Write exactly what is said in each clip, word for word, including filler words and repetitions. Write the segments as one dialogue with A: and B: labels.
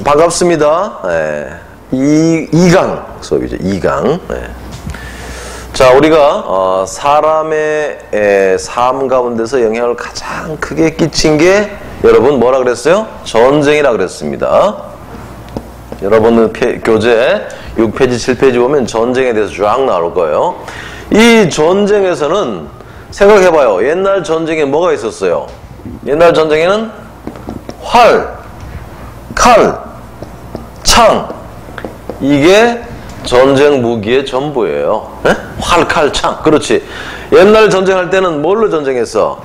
A: 반갑습니다. 네. 이, 이 강 수업이죠. 이 강. 네. 자, 우리가 어, 사람의 에, 삶 가운데서 영향을 가장 크게 끼친 게 여러분 뭐라 그랬어요? 전쟁이라 그랬습니다. 여러분은 피, 교재 육 페이지, 칠 페이지 보면 전쟁에 대해서 쫙 나올 거예요. 이 전쟁에서는 생각해봐요. 옛날 전쟁에 뭐가 있었어요? 옛날 전쟁에는 활, 칼, 창, 이게 전쟁 무기의 전부예요. 에? 활, 칼, 창. 그렇지. 옛날 전쟁할 때는 뭘로 전쟁했어?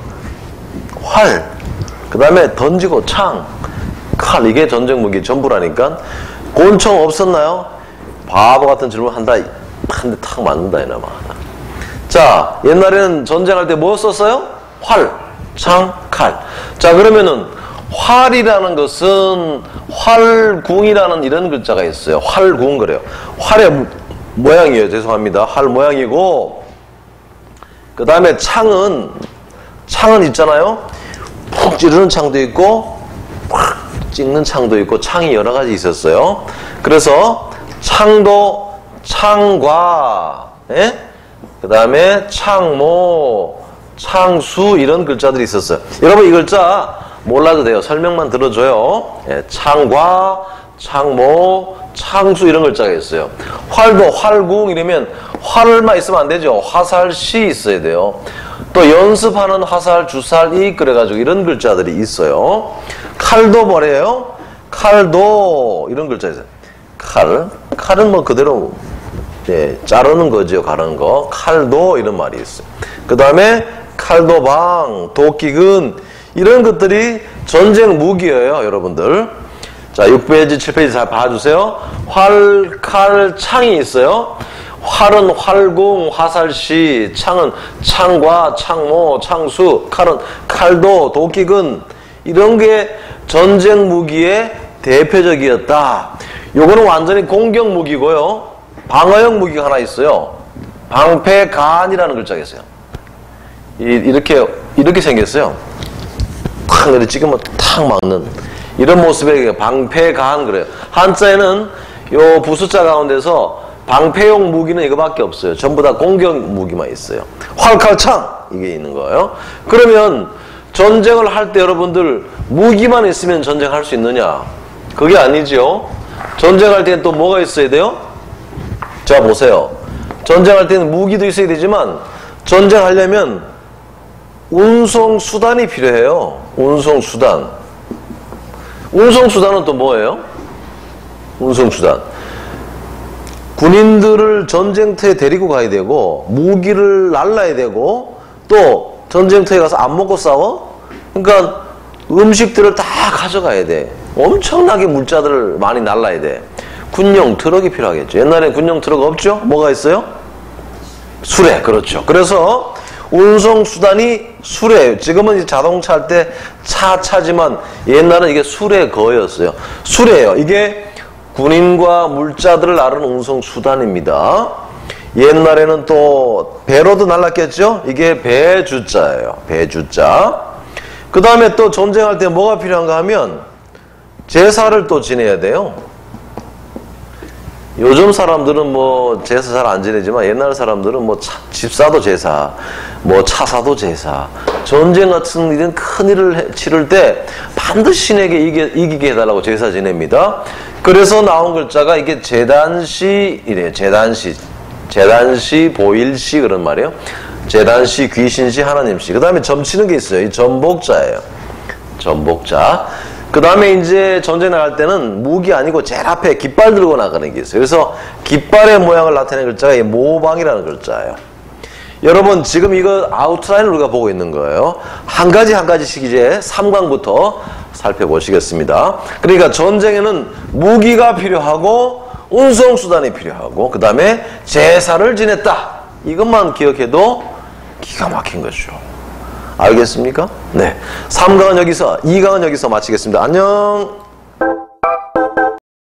A: 활, 그 다음에 던지고 창, 칼, 이게 전쟁 무기 전부라니까. 곤충 없었나요? 바보 같은 질문 한다. 한 대 탁 맞는다 이놈아. 자, 옛날에는 전쟁할 때 뭐 썼어요? 활, 창, 칼. 자, 그러면은 활이라는 것은 활궁이라는 이런 글자가 있어요. 활궁 그래요. 활의 모양이에요. 죄송합니다. 활 모양이고, 그 다음에 창은 창은 있잖아요. 푹 찌르는 창도 있고 팍 찍는 창도 있고 창이 여러 가지 있었어요. 그래서 창도 창과, 예? 그 다음에 창모, 창수 이런 글자들이 있었어요. 여러분 이 글자 몰라도 돼요. 설명만 들어줘요. 예, 창과, 창모, 창수 이런 글자가 있어요. 활도 활궁 이러면 활만 있으면 안 되죠. 화살시 있어야 돼요. 또 연습하는 화살, 주살, 이 그래가지고 이런 글자들이 있어요. 칼도 뭐래요? 칼도 이런 글자 있어요. 칼, 칼은 뭐 그대로 예, 자르는 거죠. 가르는 거. 칼도 이런 말이 있어요. 그 다음에 칼도방, 도끼근 이런 것들이 전쟁 무기예요. 여러분들. 자, 육 페이지, 칠 페이지 잘 봐주세요. 활, 칼, 창이 있어요. 활은 활궁, 화살시, 창은 창과, 창모, 창수, 칼은 칼도, 도끼근 이런 게 전쟁 무기의 대표적이었다. 요거는 완전히 공격 무기고요. 방어형 무기가 하나 있어요. 방패간이라는 글자가 있어요. 이, 이렇게 이렇게 생겼어요. 탁 이렇게 찍으면 탁 막는 이런 모습의 방패간 그래요. 한자에는 요 부수자 가운데서 방패용 무기는 이거밖에 없어요. 전부 다 공격 무기만 있어요. 활칼창 이게 있는 거예요. 그러면 전쟁을 할 때 여러분들 무기만 있으면 전쟁할 수 있느냐? 그게 아니죠. 전쟁할 때는 또 뭐가 있어야 돼요? 자, 보세요. 전쟁할 때는 무기도 있어야 되지만 전쟁하려면 운송수단이 필요해요. 운송수단. 운송수단은 또 뭐예요? 운송수단. 군인들을 전쟁터에 데리고 가야 되고 무기를 날라야 되고 또 전쟁터에 가서 안 먹고 싸워? 그러니까 음식들을 다 가져가야 돼. 엄청나게 물자들을 많이 날라야 돼. 군용 트럭이 필요하겠죠. 옛날에 군용 트럭 없죠? 뭐가 있어요? 수레. 그렇죠. 그래서 운송수단이 수레. 지금은 이제 자동차 할 때 차, 차지만 옛날은 이게 수레거였어요. 수레예요. 이게 군인과 물자들을 나르는 운송수단입니다. 옛날에는 또 배로도 날랐겠죠? 이게 배주자예요. 배주자. 그 다음에 또 전쟁할 때 뭐가 필요한가 하면 제사를 또 지내야 돼요. 요즘 사람들은 뭐 제사 잘 안 지내지만 옛날 사람들은 뭐 차, 집사도 제사, 뭐 차사도 제사, 전쟁 같은 일은 큰 일을 해, 치를 때 반드시 신에게 이기, 이기게 해달라고 제사 지냅니다. 그래서 나온 글자가 이게 제단시 이래요. 제단시, 제단시, 보일시 그런 말이에요. 제단시, 귀신시, 하나님시. 그 다음에 점치는 게 있어요. 이 전복자예요. 전복자. 그 다음에 이제 전쟁 나갈 때는 무기 아니고 제일 앞에 깃발 들고 나가는 게 있어요. 그래서 깃발의 모양을 나타내는 글자가 이 모방이라는 글자예요. 여러분 지금 이거 아웃라인을 우리가 보고 있는 거예요. 한 가지 한 가지씩 이제 삼 강부터 살펴보시겠습니다. 그러니까 전쟁에는 무기가 필요하고 운송수단이 필요하고 그 다음에 제사를 지냈다. 이것만 기억해도 기가 막힌 거죠. 알겠습니까? 네. 삼 강은 여기서, 이 강은 여기서 마치겠습니다. 안녕!